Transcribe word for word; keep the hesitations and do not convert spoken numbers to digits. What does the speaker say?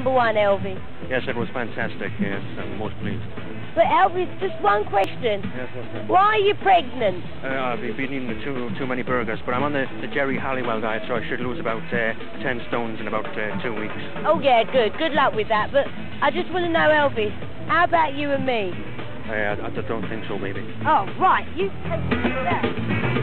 number one, Elvis? Yes, it was fantastic. Yes, I'm most pleased. But Elvis, just one question. Yes, what's that? Why are you pregnant? Uh, I've been eating too too many burgers, but I'm on the, the Jerry Halliwell diet, so I should lose about uh, ten stones in about uh, two weeks. Oh yeah, good. Good luck with that. But I just want to know, Elvis, how about you and me? I, I, I don't think so, baby. Oh, right. You take that.